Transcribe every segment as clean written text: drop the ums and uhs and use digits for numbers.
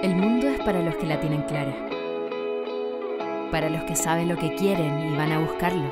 El mundo es para los que la tienen clara, para los que saben lo que quieren y van a buscarlo.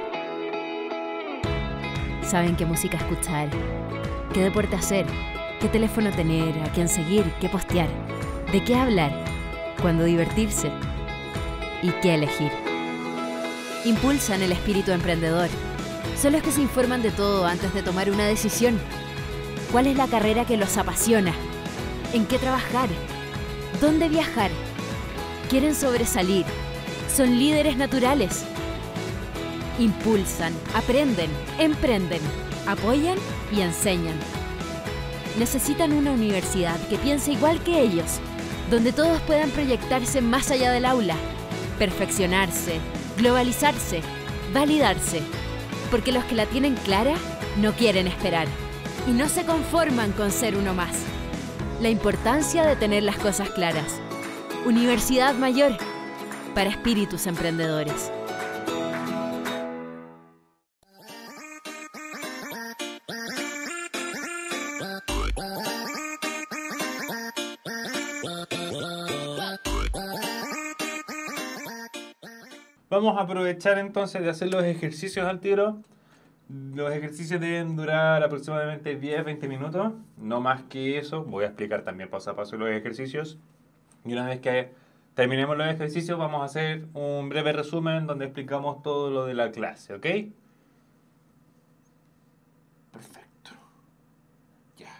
Saben qué música escuchar, qué deporte hacer, qué teléfono tener, a quién seguir, qué postear, de qué hablar, cuándo divertirse y qué elegir. Impulsan el espíritu emprendedor. Son los que se informan de todo antes de tomar una decisión. ¿Cuál es la carrera que los apasiona? ¿En qué trabajar? ¿Dónde viajar? Quieren sobresalir. Son líderes naturales. Impulsan, aprenden, emprenden, apoyan y enseñan. Necesitan una universidad que piense igual que ellos, donde todos puedan proyectarse más allá del aula, perfeccionarse, globalizarse, validarse, porque los que la tienen clara no quieren esperar y no se conforman con ser uno más. La importancia de tener las cosas claras. Universidad Mayor, para espíritus emprendedores. Vamos a aprovechar entonces de hacer los ejercicios al tiro. Los ejercicios deben durar aproximadamente 10-20 minutos, no más que eso. Voy a explicar también paso a paso los ejercicios. Y una vez que terminemos los ejercicios, vamos a hacer un breve resumen donde explicamos todo lo de la clase, ¿ok? Perfecto. Ya,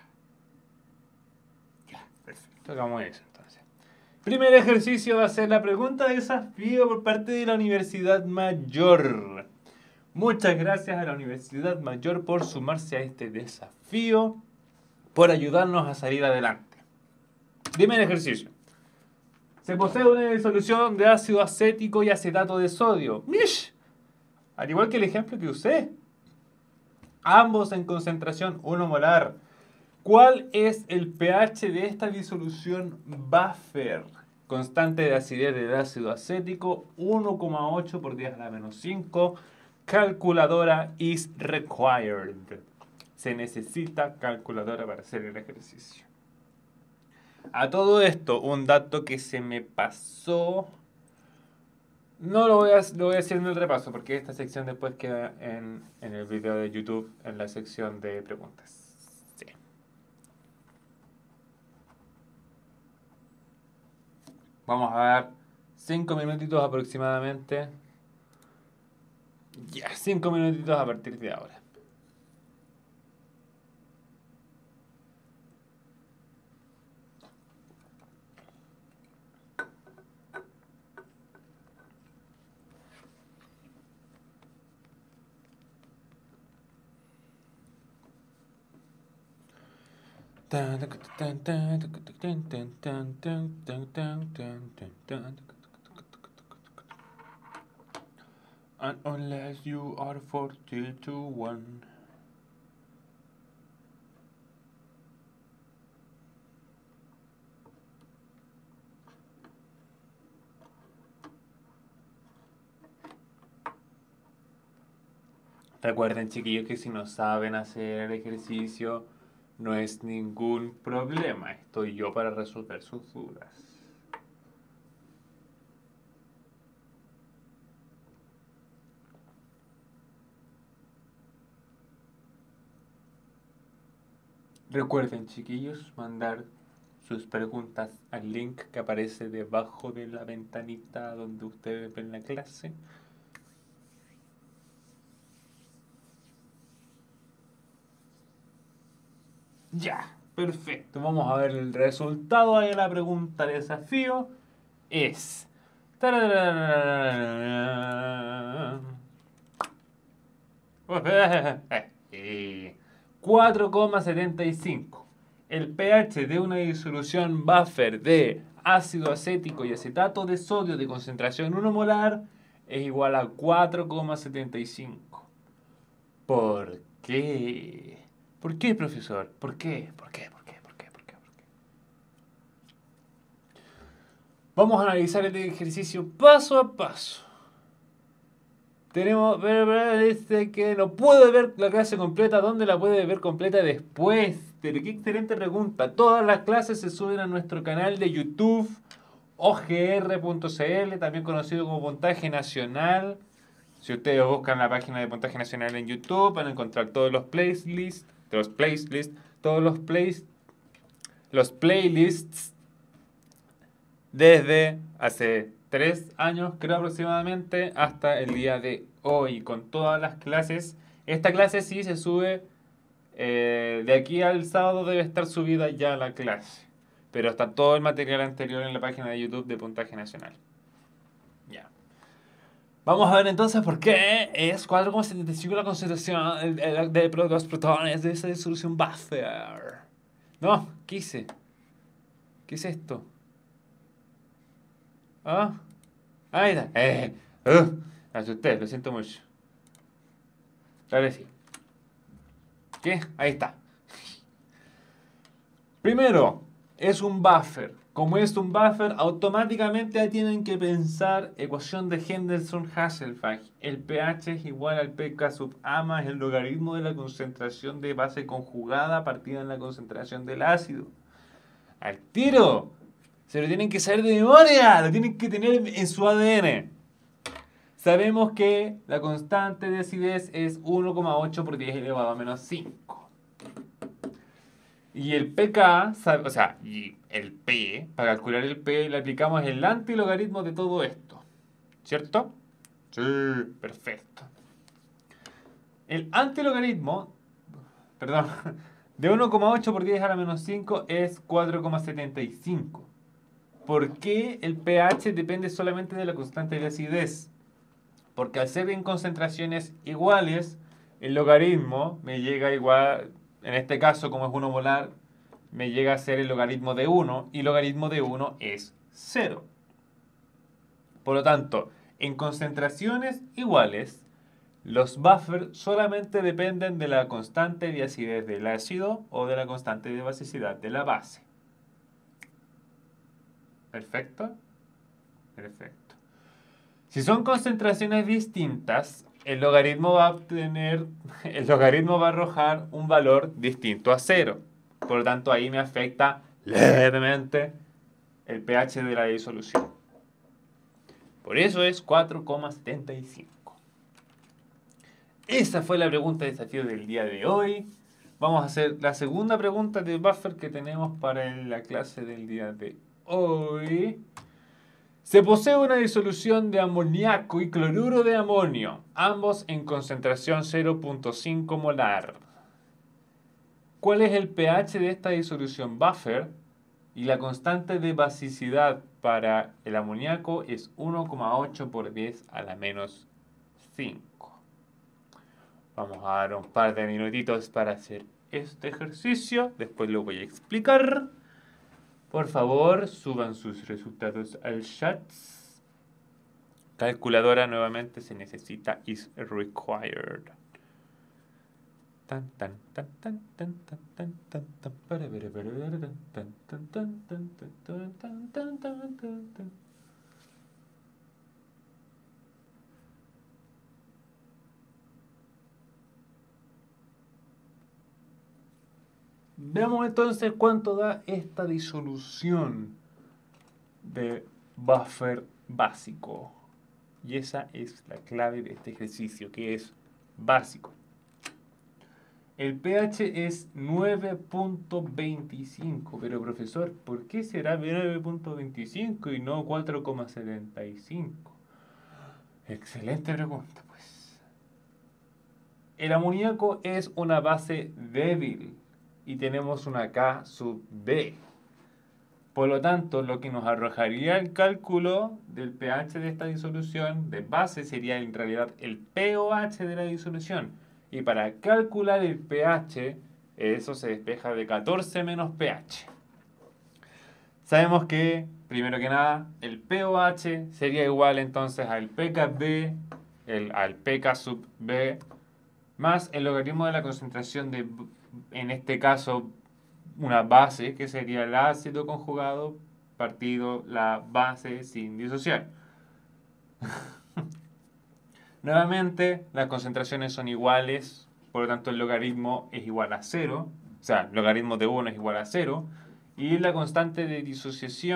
perfecto. Hagamos eso entonces. Primer ejercicio va a ser la pregunta de desafío por parte de la Universidad Mayor. Muchas gracias a la Universidad Mayor por sumarse a este desafío, por ayudarnos a salir adelante. Primer ejercicio. Se posee una disolución de ácido acético y acetato de sodio. ¡Mish! Al igual que el ejemplo que usé. Ambos en concentración 1 molar. ¿Cuál es el pH de esta disolución buffer? Constante de acidez del ácido acético 1,8 por 10 a la menos 5. Calculadora is required. Se necesita calculadora para hacer el ejercicio. A todo esto, un dato que se me pasó. No lo voy a hacer en el repaso porque esta sección después queda en el video de YouTube en la sección de preguntas. Sí. Vamos a dar 5 minutitos aproximadamente. Ya, 5 minutitos a partir de ahora. And unless you are 40 to 1. Recuerden, chiquillos, que si no saben hacer el ejercicio, no es ningún problema. Estoy yo para resolver sus dudas. Recuerden, chiquillos, mandar sus preguntas al link que aparece debajo de la ventanita donde ustedes ven la clase. Ya, perfecto. Vamos a ver el resultado de la pregunta de desafío. Es 4,75. El pH de una disolución buffer de ácido acético y acetato de sodio de concentración 1 molar es igual a 4,75. ¿Por qué? ¿Por qué, profesor? ¿Por qué? Vamos a analizar el ejercicio paso a paso. Tenemos, dice que no puede ver la clase completa. ¿Dónde la puede ver completa después? Pero qué excelente pregunta. Todas las clases se suben a nuestro canal de YouTube OGR.cl, también conocido como Puntaje Nacional. Si ustedes buscan la página de Puntaje Nacional en YouTube, van a encontrar todos los playlists, todos los playlists desde hace 3 años, creo aproximadamente, hasta el día de hoy, con todas las clases. Esta clase sí se sube, de aquí al sábado debe estar subida ya la clase, pero está todo el material anterior en la página de YouTube de Puntaje Nacional. Ya. Vamos a ver entonces por qué es 4,75 la concentración de los protones de esa disolución buffer. No, ¿qué hice? ¿Qué es esto? ¿Ah? Ahí está. Me asusté, lo siento mucho. Ahora sí. ¿Qué? Ahí está. Primero, es un buffer. Como es un buffer, automáticamente ya tienen que pensar ecuación de Henderson-Hasselbalch. El pH es igual al pK sub A más el logaritmo de la concentración de base conjugada partida en la concentración del ácido. ¡Al tiro! Se lo tienen que saber de memoria, lo tienen que tener en su ADN. Sabemos que la constante de acidez es 1,8 por 10 elevado a menos 5. Y el pK, y el P, para calcular el P, le aplicamos el antilogaritmo de todo esto. ¿Cierto? Sí, perfecto. El antilogaritmo, perdón, de 1,8 por 10 a la menos 5 es 4,75. ¿Por qué el pH depende solamente de la constante de acidez? Porque al ser en concentraciones iguales, el logaritmo me llega igual, en este caso como es 1 molar, me llega a ser el logaritmo de 1 y logaritmo de 1 es 0. Por lo tanto, en concentraciones iguales, los buffers solamente dependen de la constante de acidez del ácido o de la constante de basicidad de la base. ¿Perfecto? Perfecto. Si son concentraciones distintas, el logaritmo va a arrojar un valor distinto a 0. Por lo tanto, ahí me afecta levemente el pH de la disolución. Por eso es 4,75. Esa fue la pregunta de desafío del día de hoy. Vamos a hacer la segunda pregunta de buffer que tenemos para la clase del día de hoy. Se posee una disolución de amoníaco y cloruro de amonio, ambos en concentración 0,5 molar. ¿Cuál es el pH de esta disolución buffer? Y la constante de basicidad para el amoníaco es 1,8 por 10 a la menos 5. Vamos a dar un par de minutitos para hacer este ejercicio, después lo voy a explicar. Por favor, suban sus resultados al chat. Calculadora nuevamente se necesita, is required. Tan tan tan tan tan tan tan tan tan para ver tan tan tan tan tan tan tan tan tan tan. Veamos entonces cuánto da esta disolución de buffer básico. Y esa es la clave de este ejercicio, que es básico. El pH es 9,25. Pero profesor, ¿por qué será 9,25 y no 4,75? Excelente pregunta, pues. El amoníaco es una base débil y tenemos una K sub B. Por lo tanto, lo que nos arrojaría el cálculo del pH de esta disolución de base sería en realidad el pOH de la disolución. Y para calcular el pH, eso se despeja de 14 menos pH. Sabemos que, primero que nada, el pOH sería igual entonces al pKb, al pK sub B, más el logaritmo de la concentración de, en este caso, una base, que sería el ácido conjugado partido la base sin disociar. Nuevamente, las concentraciones son iguales, por lo tanto el logaritmo es igual a 0, o sea, el logaritmo de 1 es igual a 0, y la constante de disociación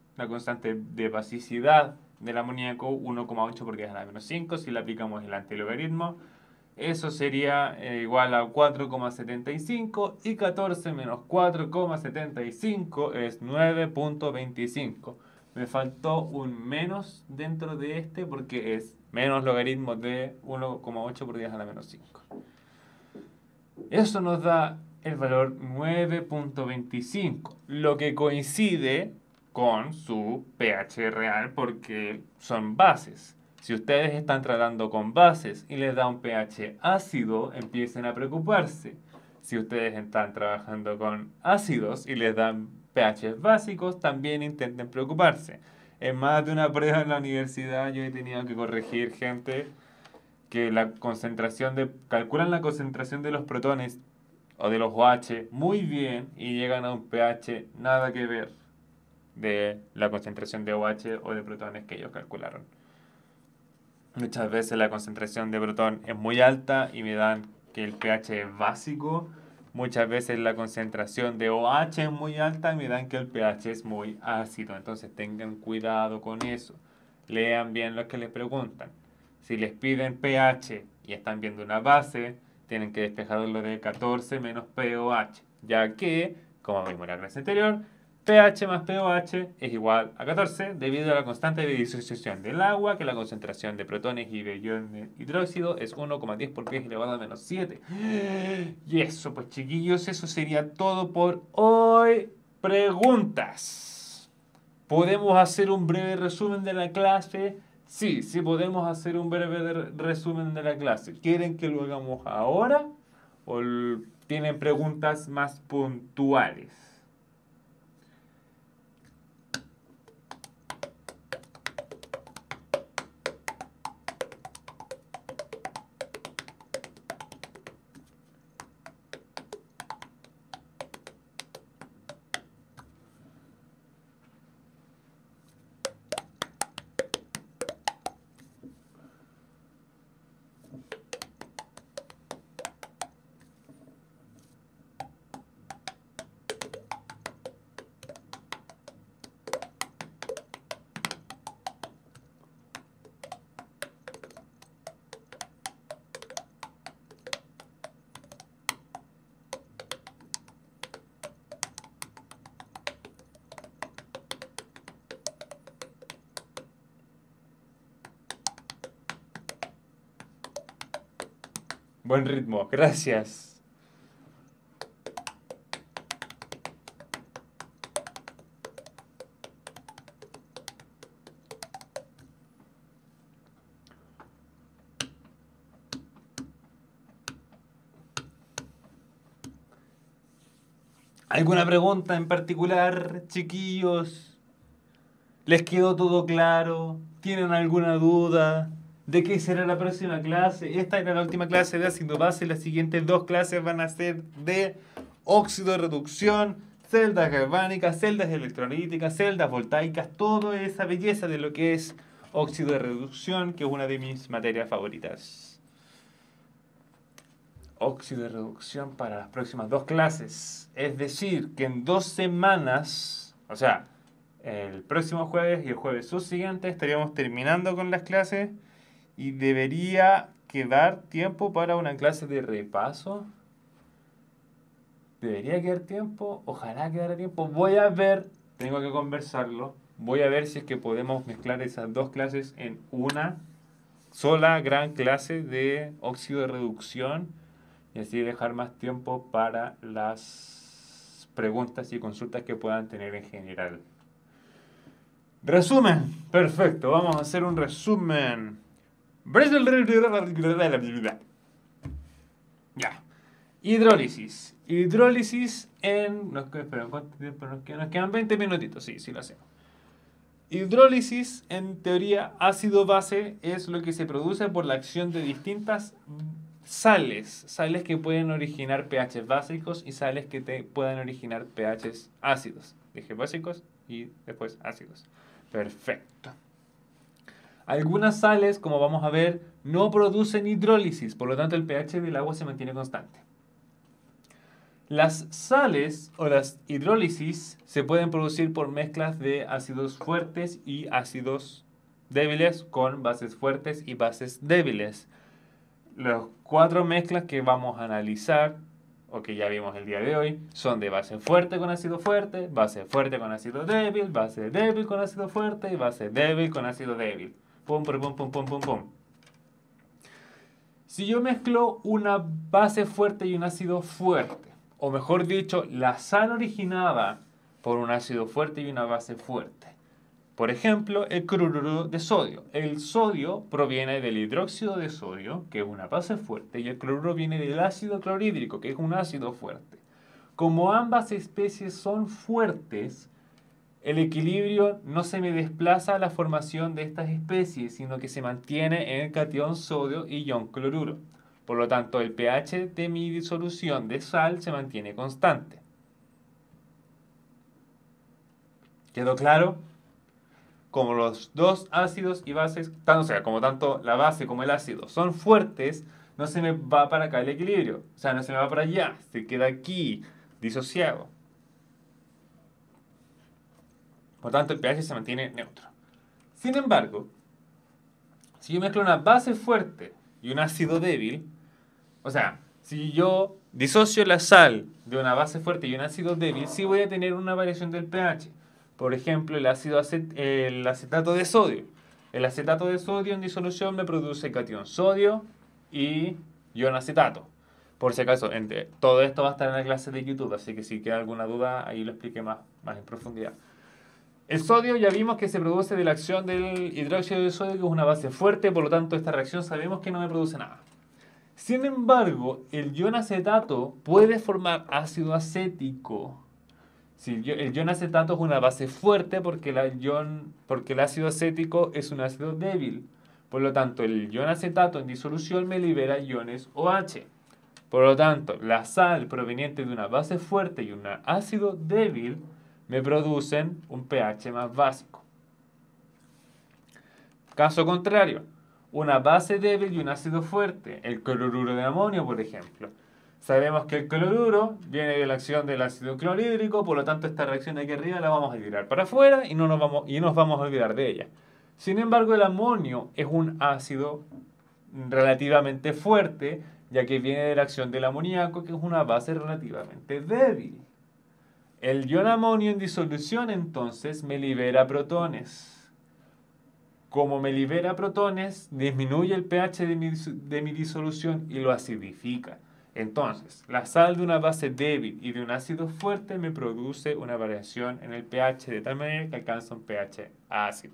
La constante de basicidad del amoníaco, 1,8 por 10 a la menos 5. Si le aplicamos el antilogaritmo, eso sería igual a 4,75 y 14 menos 4,75 es 9,25. Me faltó un menos dentro de este porque es menos logaritmo de 1,8 por 10 a la menos 5. Eso nos da el valor 9,25, lo que coincide con su pH real porque son bases. Si ustedes están tratando con bases y les da un pH ácido, empiecen a preocuparse. Si ustedes están trabajando con ácidos y les dan pHs básicos, también intenten preocuparse. En más de una prueba en la universidad yo he tenido que corregir gente que calculan la concentración de los protones o de los OH muy bien y llegan a un pH nada que ver de la concentración de OH o de protones que ellos calcularon. Muchas veces la concentración de protón es muy alta y me dan que el pH es básico. Muchas veces la concentración de OH es muy alta y me dan que el pH es muy ácido. Entonces tengan cuidado con eso. Lean bien lo que les preguntan. Si les piden pH y están viendo una base, tienen que despejarlo de 14 menos pOH, ya que, como vimos en la clase anterior, pH más pOH es igual a 14 debido a la constante de disociación del agua, que la concentración de protones y de iones hidróxido es 1,10 por 10 elevado a menos 7. Y eso, pues chiquillos, eso sería todo por hoy. Preguntas. ¿Podemos hacer un breve resumen de la clase? Sí, sí podemos hacer un breve resumen de la clase. ¿Quieren que lo hagamos ahora o tienen preguntas más puntuales? Buen ritmo, gracias. ¿Alguna pregunta en particular, chiquillos? ¿Les quedó todo claro? ¿Tienen alguna duda? ¿De qué será la próxima clase? Esta era la última clase de ácido base. Las siguientes dos clases van a ser de óxido de reducción, celdas galvánicas, celdas electrolíticas, celdas voltaicas, toda esa belleza de lo que es óxido de reducción, que es una de mis materias favoritas. Óxido de reducción para las próximas dos clases. Es decir, que en 2 semanas, o sea, el próximo jueves y el jueves subsiguiente estaríamos terminando con las clases y debería quedar tiempo para una clase de repaso. Debería quedar tiempo, ojalá quedara tiempo. Voy a ver, tengo que conversarlo. Voy a ver si es que podemos mezclar esas dos clases en una sola gran clase de óxido de reducción y así dejar más tiempo para las preguntas y consultas que puedan tener en general. Resumen, perfecto, vamos a hacer un resumen. Ya. Hidrólisis. Hidrólisis en... ¿cuánto tiempo nos queda? Nos quedan 20 minutitos, sí lo hacemos. Hidrólisis, en teoría, ácido-base es lo que se produce por la acción de distintas sales. Sales que pueden originar pH básicos y sales que pueden originar pH ácidos. Dije básicos y después ácidos. Perfecto. Algunas sales, como vamos a ver, no producen hidrólisis, por lo tanto el pH del agua se mantiene constante. Las sales o las hidrólisis se pueden producir por mezclas de ácidos fuertes y ácidos débiles con bases fuertes y bases débiles. Las 4 mezclas que vamos a analizar, o que ya vimos el día de hoy, son de base fuerte con ácido fuerte, base fuerte con ácido débil, base débil con ácido fuerte y base débil con ácido débil. Pum, pum, pum, pum, pum, pum, pum. Si yo mezclo una base fuerte y un ácido fuerte, o mejor dicho, la sal originada por un ácido fuerte y una base fuerte. Por ejemplo, el cloruro de sodio. El sodio proviene del hidróxido de sodio, que es una base fuerte, y el cloruro viene del ácido clorhídrico, que es un ácido fuerte. Como ambas especies son fuertes, el equilibrio no se me desplaza a la formación de estas especies, sino que se mantiene en el catión sodio y ion cloruro. Por lo tanto, el pH de mi disolución de sal se mantiene constante. ¿Quedó claro? Como los dos ácidos y bases, o sea, como tanto la base como el ácido son fuertes, no se me va para acá el equilibrio. O sea, no se me va para allá, se queda aquí, disociado. Por tanto, el pH se mantiene neutro. Sin embargo, si yo mezclo una base fuerte y un ácido débil, o sea, si yo disocio la sal de una base fuerte y un ácido débil, sí voy a tener una variación del pH. Por ejemplo, el acetato de sodio. El acetato de sodio en disolución me produce catión sodio y ion acetato. Por si acaso, todo esto va a estar en la clase de YouTube, así que si queda alguna duda, ahí lo expliqué más en profundidad. El sodio ya vimos que se produce de la acción del hidróxido de sodio, que es una base fuerte, por lo tanto esta reacción sabemos que no me produce nada. Sin embargo, el ion acetato puede formar ácido acético. Si el ion acetato es una base fuerte porque el ácido acético es un ácido débil. Por lo tanto, el ion acetato en disolución me libera iones OH. Por lo tanto, la sal proveniente de una base fuerte y un ácido débil me producen un pH más básico. Caso contrario, una base débil y un ácido fuerte, el cloruro de amonio, por ejemplo. Sabemos que el cloruro viene de la acción del ácido clorhídrico, por lo tanto esta reacción de aquí arriba la vamos a tirar para afuera y nos vamos a olvidar de ella. Sin embargo, el amonio es un ácido relativamente fuerte, ya que viene de la acción del amoníaco, que es una base relativamente débil. El ion amonio en disolución entonces me libera protones. Como me libera protones, disminuye el pH de mi disolución y lo acidifica. Entonces, la sal de una base débil y de un ácido fuerte me produce una variación en el pH de tal manera que alcanza un pH ácido.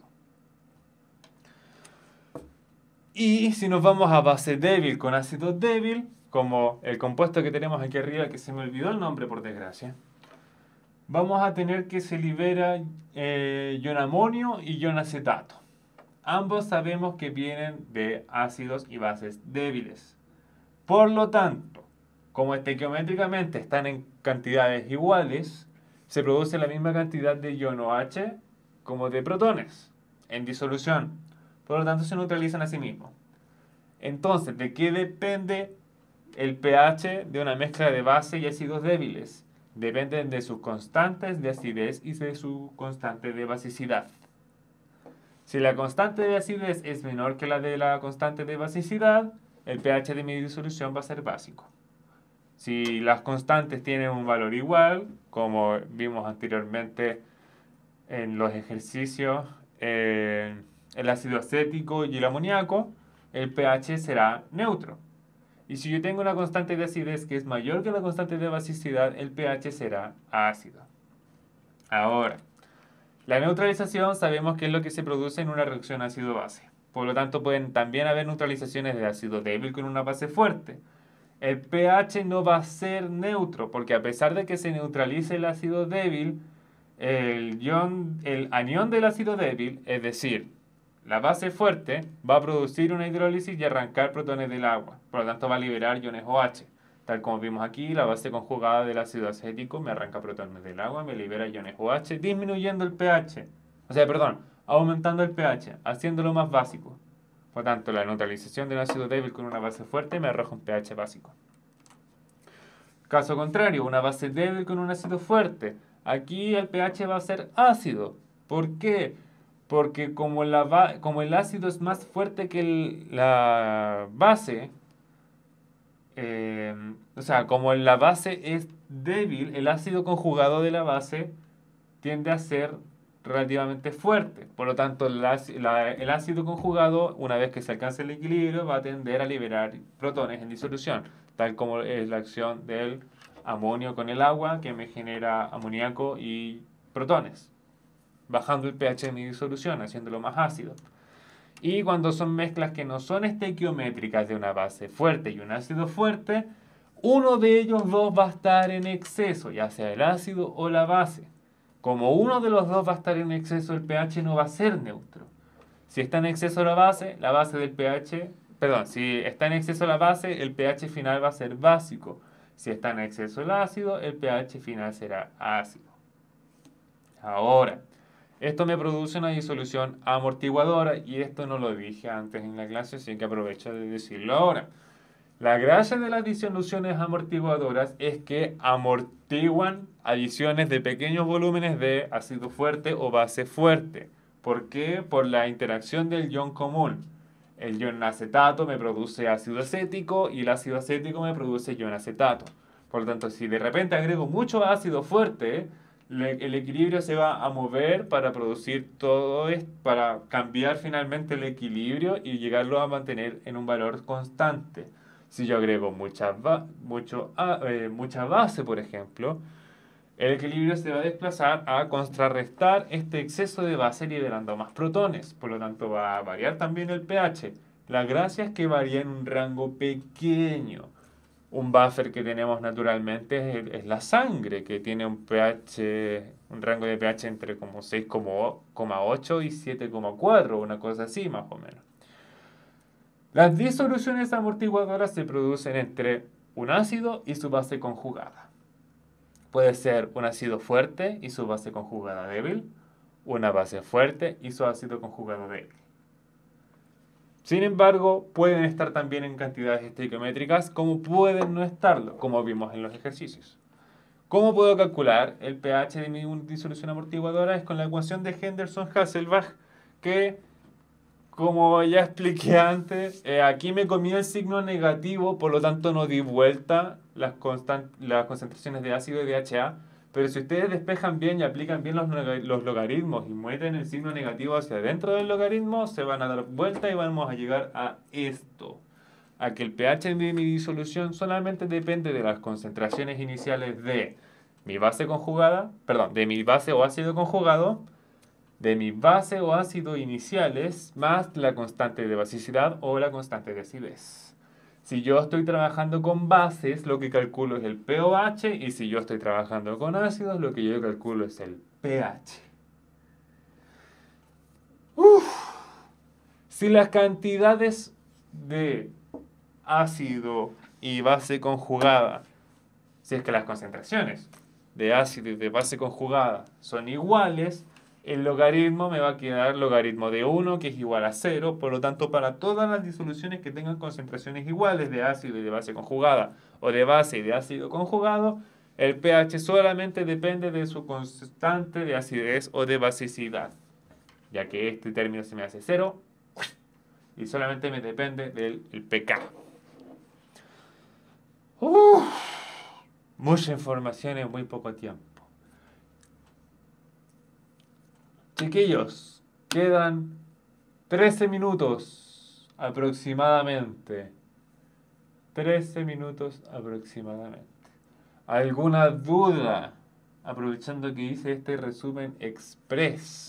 Y si nos vamos a base débil con ácido débil, como el compuesto que tenemos aquí arriba, que se me olvidó el nombre por desgracia, vamos a tener que se libera ion amonio y ion acetato. Ambos sabemos que vienen de ácidos y bases débiles. Por lo tanto, como estequiométricamente están en cantidades iguales, se produce la misma cantidad de ion OH como de protones en disolución. Por lo tanto, se neutralizan a sí mismos. Entonces, ¿de qué depende el pH de una mezcla de base y ácidos débiles? Dependen de sus constantes de acidez y de su constante de basicidad. Si la constante de acidez es menor que la de la constante de basicidad, el pH de mi disolución va a ser básico. Si las constantes tienen un valor igual, como vimos anteriormente en los ejercicios, el ácido acético y el amoníaco, el pH será neutro. Y si yo tengo una constante de acidez que es mayor que la constante de basicidad, el pH será ácido. Ahora, la neutralización sabemos que es lo que se produce en una reacción ácido-base. Por lo tanto, pueden también haber neutralizaciones de ácido débil con una base fuerte. El pH no va a ser neutro, porque a pesar de que se neutralice el ácido débil, el anión del ácido débil, es decir, la base fuerte, va a producir una hidrólisis y arrancar protones del agua. Por lo tanto, va a liberar iones OH. Tal como vimos aquí, la base conjugada del ácido acético me arranca protones del agua, me libera iones OH, disminuyendo el pH. Aumentando el pH, haciéndolo más básico. Por lo tanto, la neutralización del ácido débil con una base fuerte me arroja un pH básico. Caso contrario, una base débil con un ácido fuerte. Aquí el pH va a ser ácido. ¿Por qué? Porque como el ácido es más fuerte que la base, o sea, como la base es débil, el ácido conjugado de la base tiende a ser relativamente fuerte. Por lo tanto, el ácido conjugado, una vez que se alcance el equilibrio, va a tender a liberar protones en disolución, tal como es la acción del amonio con el agua, que me genera amoníaco y protones, bajando el pH de mi disolución, haciéndolo más ácido. Y cuando son mezclas que no son estequiométricas de una base fuerte y un ácido fuerte, uno de ellos dos va a estar en exceso, ya sea el ácido o la base. Como uno de los dos va a estar en exceso, el pH no va a ser neutro. Si está en exceso la base del pH, perdón, si está en exceso la base, el pH final va a ser básico. Si está en exceso el ácido, el pH final será ácido. Ahora, esto me produce una disolución amortiguadora y esto no lo dije antes en la clase, así que aprovecho de decirlo ahora. La gracia de las disoluciones amortiguadoras es que amortiguan adiciones de pequeños volúmenes de ácido fuerte o base fuerte. ¿Por qué? Por la interacción del ion común. El ion acetato me produce ácido acético y el ácido acético me produce ion acetato. Por lo tanto, si de repente agrego mucho ácido fuerte, el equilibrio se va a mover para producir todo esto, para cambiar finalmente el equilibrio y llegarlo a mantener en un valor constante. Si yo agrego mucha base, por ejemplo, el equilibrio se va a desplazar a contrarrestar este exceso de base liberando más protones. Por lo tanto, va a variar también el pH. La gracia es que varía en un rango pequeño. Un buffer que tenemos naturalmente es la sangre, que tiene un rango de pH entre como 6,8 y 7,4, una cosa así más o menos. Las disoluciones amortiguadoras se producen entre un ácido y su base conjugada. Puede ser un ácido fuerte y su base conjugada débil, una base fuerte y su ácido conjugado débil. Sin embargo, pueden estar también en cantidades estequiométricas como pueden no estarlo, como vimos en los ejercicios. ¿Cómo puedo calcular el pH de mi disolución amortiguadora? Es con la ecuación de Henderson-Hasselbalch, que, como ya expliqué antes, aquí me comí el signo negativo, por lo tanto no di vuelta las concentraciones de ácido y de DHA. Pero si ustedes despejan bien y aplican bien los logaritmos y mueven el signo negativo hacia adentro del logaritmo, se van a dar vuelta y vamos a llegar a esto. A que el pH de mi disolución solamente depende de las concentraciones iniciales de mi base conjugada, perdón, de mi base o ácido conjugado, de mi base o ácido iniciales, más la constante de basicidad o la constante de acidez. Si yo estoy trabajando con bases, lo que calculo es el pOH, y si yo estoy trabajando con ácidos, lo que yo calculo es el pH. Si las cantidades de ácido y base conjugada, si es que las concentraciones de ácido y de base conjugada son iguales, el logaritmo me va a quedar logaritmo de 1, que es igual a 0. Por lo tanto, para todas las disoluciones que tengan concentraciones iguales de ácido y de base conjugada, o de base y de ácido conjugado, el pH solamente depende de su constante de acidez o de basicidad, ya que este término se me hace 0 y solamente me depende del pK. Mucha información en muy poco tiempo. Chiquillos, quedan 13 minutos aproximadamente. 13 minutos aproximadamente. ¿Alguna duda? Aprovechando que hice este resumen express.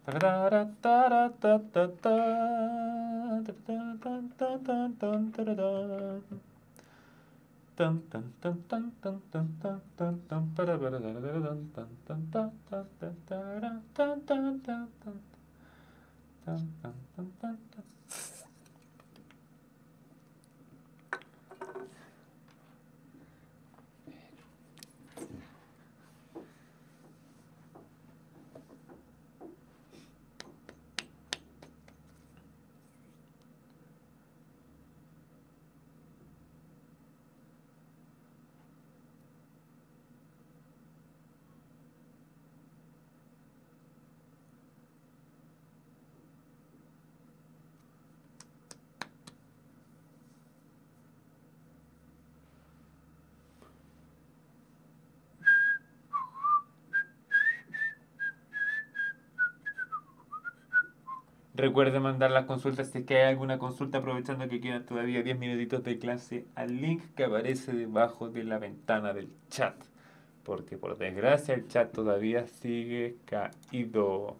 Recuerde mandar las consultas si es que hay alguna consulta, aprovechando que quedan todavía 10 minutitos de clase, al link que aparece debajo de la ventana del chat. Porque por desgracia el chat todavía sigue caído.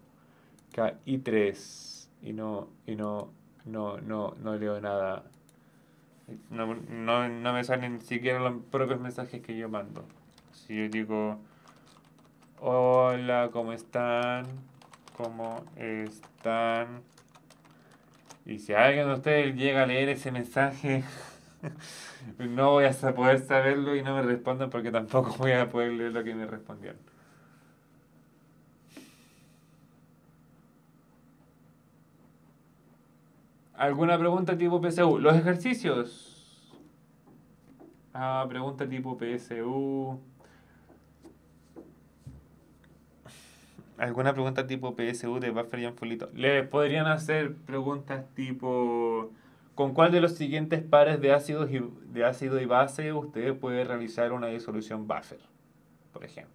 KI3. Y no leo nada. No me salen ni siquiera los propios mensajes que yo mando. Si yo digo, hola, ¿cómo están? ¿Cómo están? Y si alguien de ustedes llega a leer ese mensaje, no voy a poder saberlo y no me respondan porque tampoco voy a poder leer lo que me respondieron. ¿Alguna pregunta tipo PSU? Los ejercicios. Pregunta tipo PSU. ¿Alguna pregunta tipo PSU de Buffer y Anfolito? Le podrían hacer preguntas tipo, ¿con cuál de los siguientes pares de ácido y base usted puede realizar una disolución Buffer? Por ejemplo.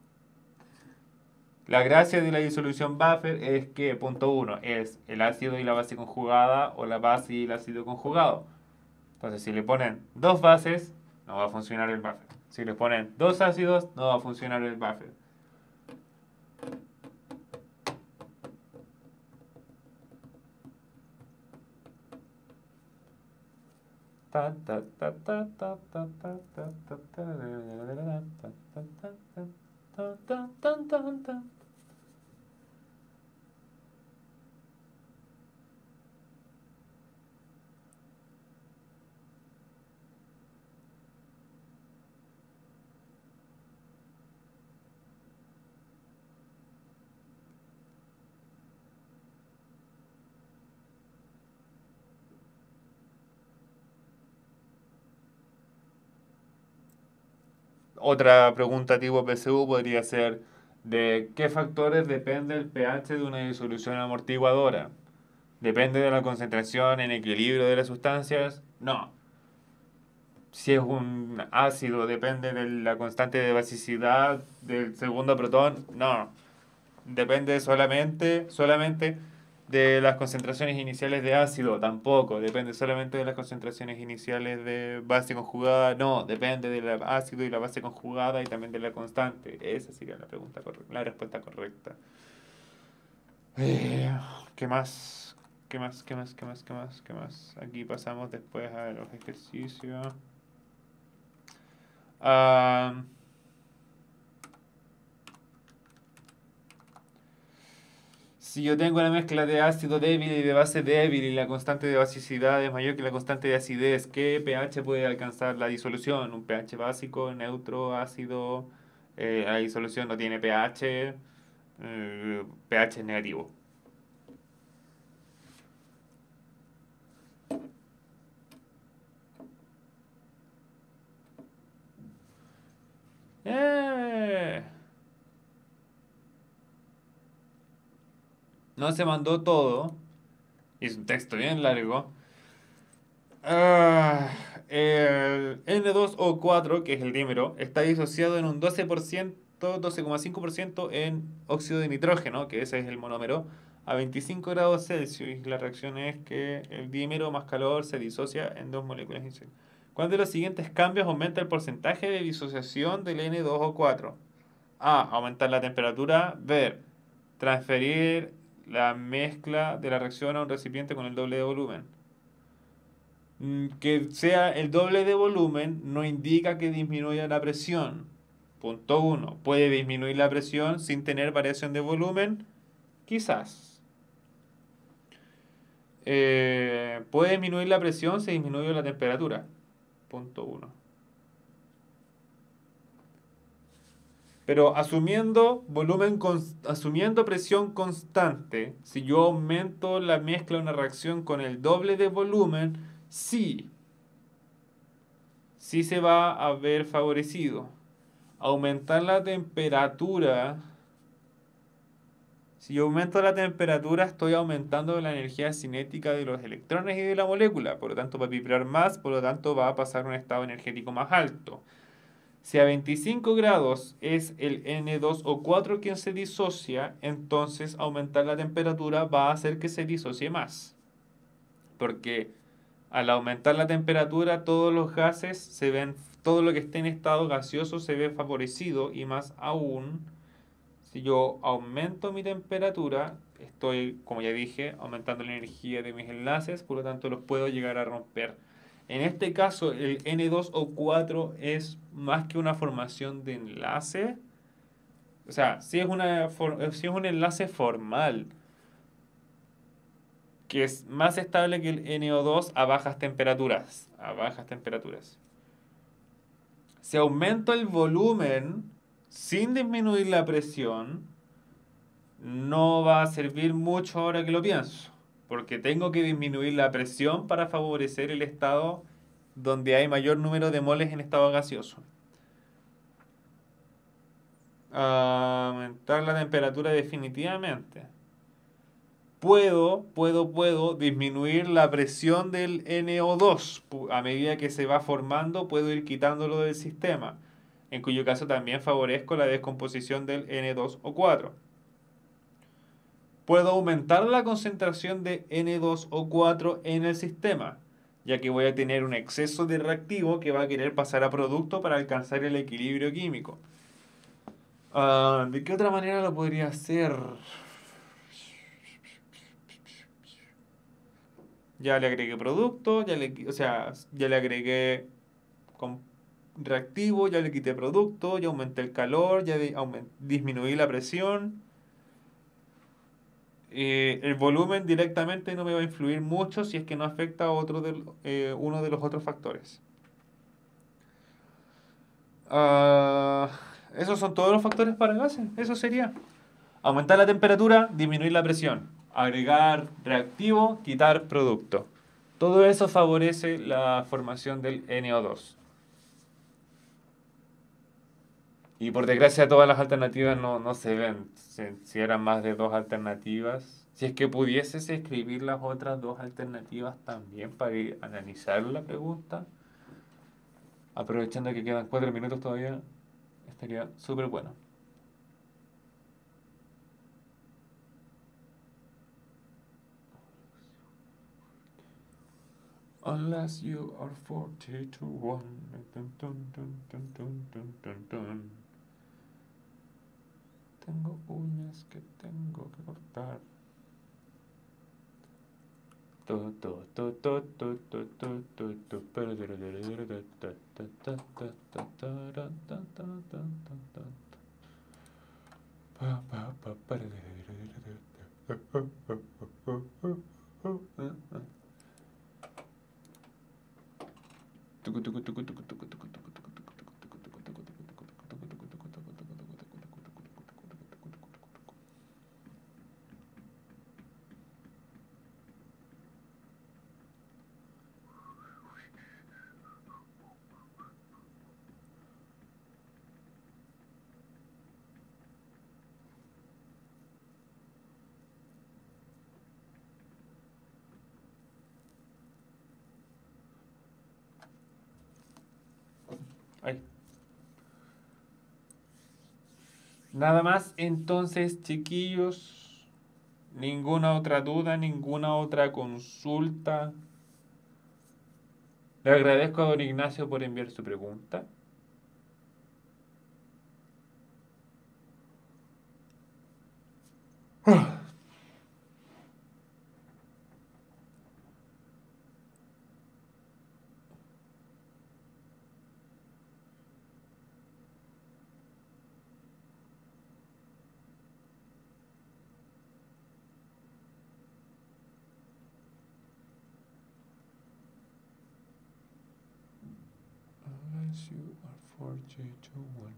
La gracia de la disolución Buffer es que, punto 1, es el ácido y la base conjugada o la base y el ácido conjugado. Entonces, si le ponen dos bases, no va a funcionar el Buffer. Si le ponen dos ácidos, no va a funcionar el Buffer. Otra pregunta tipo PSU podría ser, ¿de qué factores depende el pH de una disolución amortiguadora? ¿Depende de la concentración en equilibrio de las sustancias? No. Si es un ácido, ¿depende de la constante de basicidad del segundo protón? No. Depende solamente de las concentraciones iniciales de ácido, tampoco. Depende solamente de las concentraciones iniciales de base conjugada, no. Depende del ácido y la base conjugada y también de la constante. Esa sería la pregunta la respuesta correcta. ¿Qué más? ¿Qué más? Aquí pasamos después a los ejercicios. Si yo tengo una mezcla de ácido débil y de base débil y la constante de basicidad es mayor que la constante de acidez, ¿qué pH puede alcanzar la disolución? Un pH básico, neutro, ácido. La disolución no tiene pH. pH es negativo. No se mandó todo. Es un texto bien largo. El N2O4, que es el dímero, está disociado en un 12,5% en óxido de nitrógeno, que ese es el monómero, a 25 grados Celsius. La reacción es que el dímero más calor se disocia en dos moléculas iniciales. ¿Cuál de los siguientes cambios aumenta el porcentaje de disociación del N2O4? A. Aumentar la temperatura. B. Transferir la mezcla de la reacción a un recipiente con el doble de volumen. Que sea el doble de volumen no indica que disminuya la presión. Punto 1. ¿Puede disminuir la presión sin tener variación de volumen? Quizás. ¿Puede disminuir la presión si disminuye la temperatura? Punto 1. Pero asumiendo asumiendo presión constante, si yo aumento la mezcla de una reacción con el doble de volumen, sí se va a ver favorecido. Aumentar la temperatura. Si yo aumento la temperatura, estoy aumentando la energía cinética de los electrones y de la molécula. Por lo tanto, va a vibrar más, por lo tanto, va a pasar a un estado energético más alto. Si a 25 grados es el N2O4 quien se disocia, entonces aumentar la temperatura va a hacer que se disocie más. Porque al aumentar la temperatura, todos los gases se ven, todo lo que esté en estado gaseoso se ve favorecido, y más aún, si yo aumento mi temperatura, estoy, como ya dije, aumentando la energía de mis enlaces, por lo tanto los puedo llegar a romper. En este caso, el N2O4 es más que una formación de enlace. O sea, sí es un enlace formal, que es más estable que el NO2 a bajas temperaturas. A bajas temperaturas. Si aumento el volumen sin disminuir la presión, no va a servir mucho ahora que lo pienso, porque tengo que disminuir la presión para favorecer el estado donde hay mayor número de moles en estado gaseoso. Aumentar la temperatura definitivamente. Puedo disminuir la presión del NO2. A medida que se va formando, puedo ir quitándolo del sistema, en cuyo caso también favorezco la descomposición del N2O4. Puedo aumentar la concentración de N2O4 en el sistema, ya que voy a tener un exceso de reactivo que va a querer pasar a producto para alcanzar el equilibrio químico. ¿De qué otra manera lo podría hacer? Ya le agregué producto, ya le agregué reactivo, ya le quité producto, ya aumenté el calor, ya disminuí la presión. El volumen directamente no me va a influir mucho si es que no afecta a uno de los otros factores. Esos son todos los factores para gases. Eso sería aumentar la temperatura, disminuir la presión, agregar reactivo, quitar producto. Todo eso favorece la formación del NO2. Y por desgracia todas las alternativas no se ven. Si eran más de 2 alternativas. Si es que pudieses escribir las otras 2 alternativas también para ir a analizar la pregunta, aprovechando que quedan 4 minutos todavía, estaría súper bueno. Unless you are 40 to 1. Tengo uñas que tengo que cortar. Ay. Nada más, entonces, chiquillos, ninguna otra duda, ninguna otra consulta. Le agradezco a don Ignacio por enviar su pregunta. Yes, you are 4, 3, 2, 1.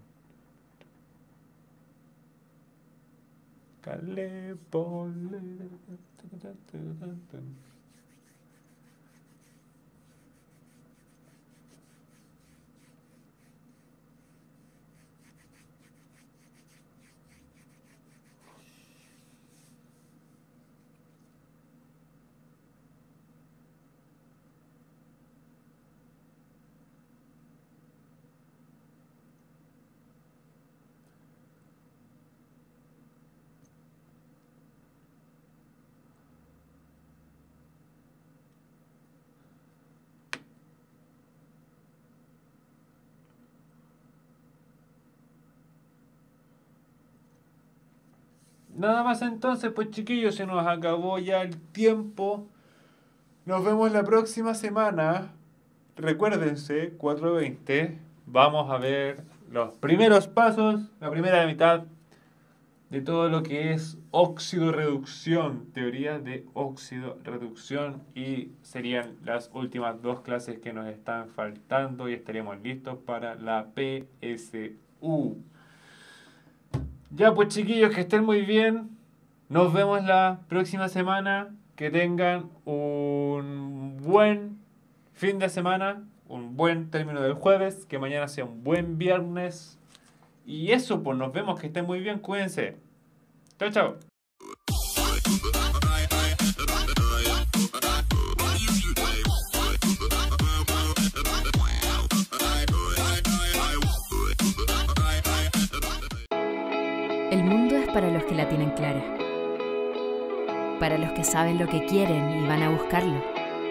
Nada más entonces, pues chiquillos, se nos acabó ya el tiempo. Nos vemos la próxima semana. Recuérdense, 4:20. Vamos a ver los primeros pasos, la primera mitad de todo lo que es óxido-reducción, teoría de óxido-reducción, y serían las últimas 2 clases que nos están faltando y estaríamos listos para la PSU. Ya pues chiquillos, que estén muy bien. Nos vemos la próxima semana. Que tengan un buen fin de semana, un buen término del jueves, que mañana sea un buen viernes. Y eso, pues nos vemos, que estén muy bien, cuídense. Chao, chao. El mundo es para los que la tienen clara, para los que saben lo que quieren y van a buscarlo.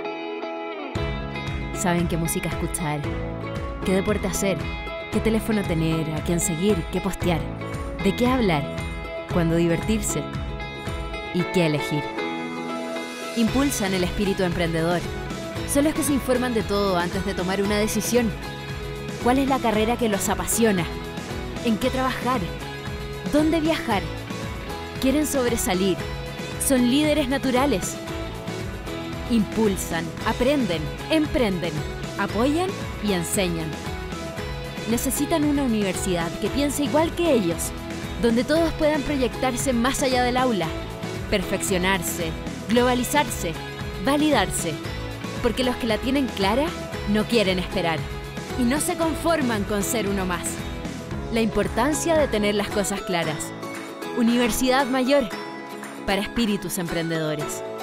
Saben qué música escuchar, qué deporte hacer, qué teléfono tener, a quién seguir, qué postear, de qué hablar, cuándo divertirse y qué elegir. Impulsan el espíritu emprendedor. Son los que se informan de todo antes de tomar una decisión. ¿Cuál es la carrera que los apasiona? ¿En qué trabajar? ¿Dónde viajar? Quieren sobresalir. Son líderes naturales. Impulsan, aprenden, emprenden, apoyan y enseñan. Necesitan una universidad que piense igual que ellos, donde todos puedan proyectarse más allá del aula, perfeccionarse, globalizarse, validarse, porque los que la tienen clara no quieren esperar y no se conforman con ser uno más. La importancia de tener las cosas claras. Universidad Mayor, para espíritus emprendedores.